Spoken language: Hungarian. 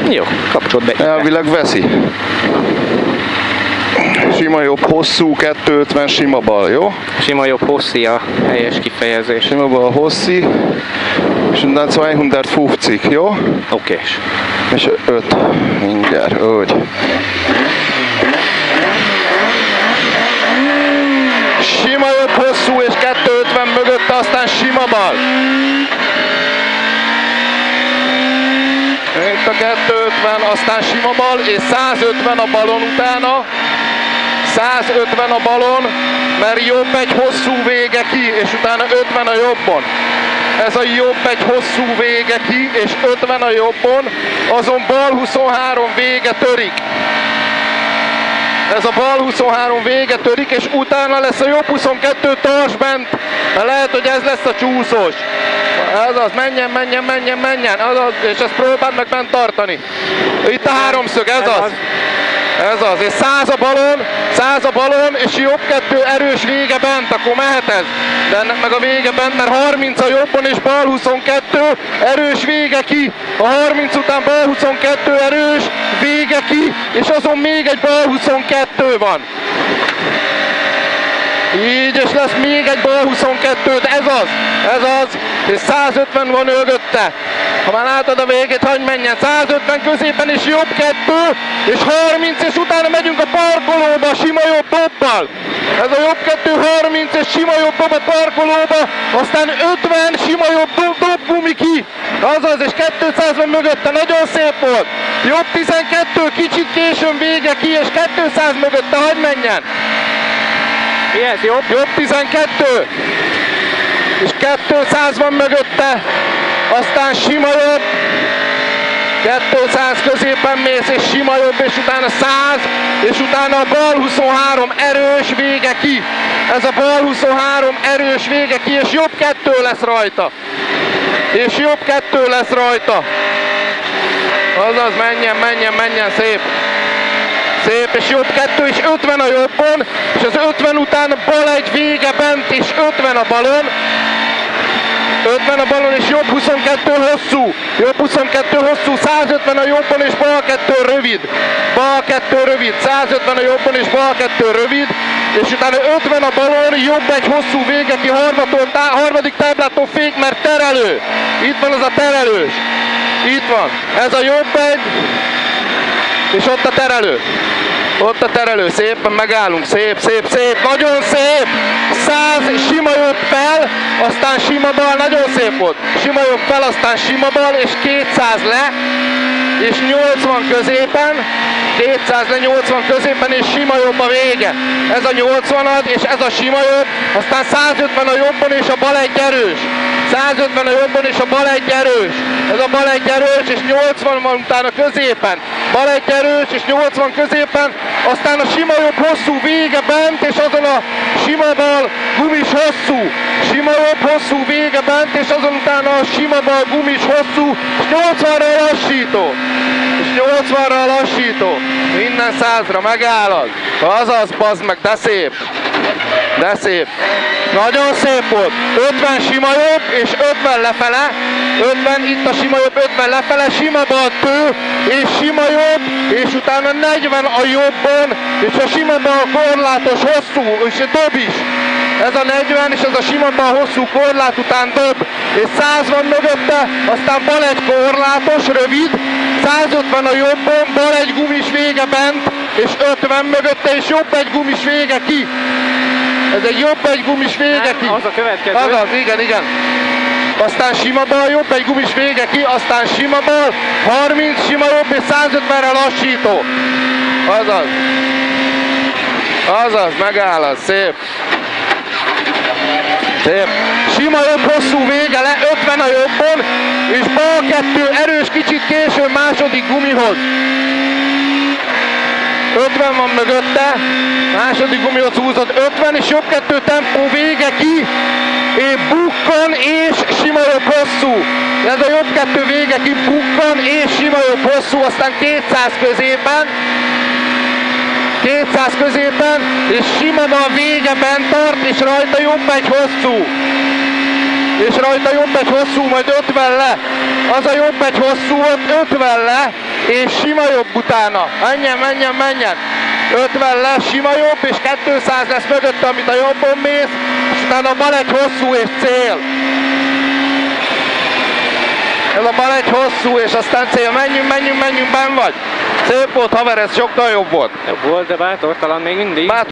Jó, kapcsolt be. Elvileg veszi. Sima jobb, hosszú, 250 sima bal, jó? Sima jobb hosszi a helyes kifejezés. Sima bal, hosszi. És utána 250, jó? Okés. És 5. Mindjárt, úgy. Sima jobb, hosszú és 250 mögötte, aztán sima bal. Itt a 250, aztán sima bal, és 150 a balon utána. 150 a balon, mert jobb egy hosszú vége ki, és utána 50 a jobbon. Ez a jobb egy hosszú vége ki, és 50 a jobbon, azon bal 23 vége törik. Ez a bal 23 vége törik, és utána lesz a jobb 22, tarts bent, lehet, hogy ez lesz a csúszós. Ez az, menjen, azaz, és ezt próbáld meg bent tartani. Itt a háromszög, ez az. Ez az, és 100 a balon, és jobb 2 erős vége bent, akkor mehet ez. De ennek meg a vége bent, mert 30 a jobbon, és bal 22, erős vége ki. A 30 után bal 22 erős, vége ki, és azon még egy bal 22 van. Így, és lesz még egy bal 22, ez az, és 150 van mögötte. Ha már látod a végét, hagyj menjen, 150 középen, és jobb 2, és 30, és utána megyünk a parkolóba, sima jobb dobbal. Ez a jobb 2, 30, és sima jobb dob a parkolóba, aztán 50, sima jobb dob gumi ki. Azaz, és 200 van mögötte, nagyon szép volt. Jobb 12, kicsit későn vége ki, és 200 mögötte, hagyj menjen. Mi ez, jobb? Jobb 12, és 200 van mögötte, aztán sima jobb, 200 középen mész, és sima jobb, és utána 100, és utána a bal 23 erős vége ki. Ez a bal 23 erős vége ki, és jobb 2 lesz rajta. És jobb 2 lesz rajta. Azaz, menjen, szép. Szép, és jobb 2, és 50 a jobbon, és az 50 után bal egy vége bent, és 50 a balon. 50 a balon, és jobb 22 hosszú. Jobb 22 hosszú, 150 a jobbon, és bal 2 rövid. Bal 2 rövid, 150 a jobbon, és bal 2 rövid. És utána 50 a balon, jobb egy hosszú vége ki, harmadik táblától fék, mert terelő. Itt van az a terelős. Itt van. Ez a jobb egy. És ott a terelő. Ott a terelő, szépen megállunk, szép, nagyon szép! 100 sima jobb fel, aztán sima bal, nagyon szép volt. Sima jobb fel, aztán sima bal, és 200 le, és 80 középen, 200 le, 80 középen, és sima jobb a vége. Ez a 80-ad, és ez a sima jobb, aztán 150 a jobbon, és a bal egy erős. 150 a jobbon, és a bal egy erős. Ez a bal egy erős, és 80 van utána középen. Bal egy erős, és 80 középen, aztán a sima jobb hosszú vége bent, és azon a sima bal gumis hosszú. Sima jobb hosszú vége bent, és azon utána a sima bal gumis hosszú, és 80-ra lassító. És 80-ra lassító. Minden 100-ra megállod. Azaz, bazd meg, de szép. De szép. Nagyon szép volt. 50 sima jobb, és 50 lefele. 50, itt a sima jobb, 50 lefele, sima bal tő, és sima jobb, és utána 40 a jobbon, és a sima bal korlátos hosszú, és dob is. Ez a 40, és ez a sima bal hosszú korlát után dob, és 100 van mögötte, aztán bal egy korlátos, rövid, 150 a jobbon, bal egy gumis vége bent, és 50 mögötte, és jobb egy gumis vége ki. Ez egy jobb egy gumis vége ki. Az a következő. Azaz, igen. Aztán sima bal, jobb egy gumis vége ki, aztán sima bal, 30, sima jobb, és 150-re lassító. Azaz, megáll az, szép. Szép. Sima jobb, hosszú vége le, 50 a jobbon, és bal 2 erős, kicsit későn második gumihoz. 50 van mögötte, második gumihoz húzott 50, és jobb 2 tempó vége ki, és bukkan, és sima jobb hosszú. Ez a jobb 2 vége ki, bukkan, és sima jobb hosszú, aztán 200 középen. 200 középen, és sima a végeben tart, és rajta jobb egy hosszú. és rajta jobb egy hosszú, majd 50 le. Az a jobb egy hosszú, ott 50 le, és sima jobb utána. Menjen, menjen, menjen. 50 le, sima jobb, és 200 lesz mögötte, amit a jobbon mész, és utána bal egy hosszú, és cél. Ez a bal egy hosszú, és aztán cél. Menjünk, menjünk, menjünk, benn vagy. Szép volt, haver, ez sokkal jobb volt. Jobb volt, de bátortalan még mindig.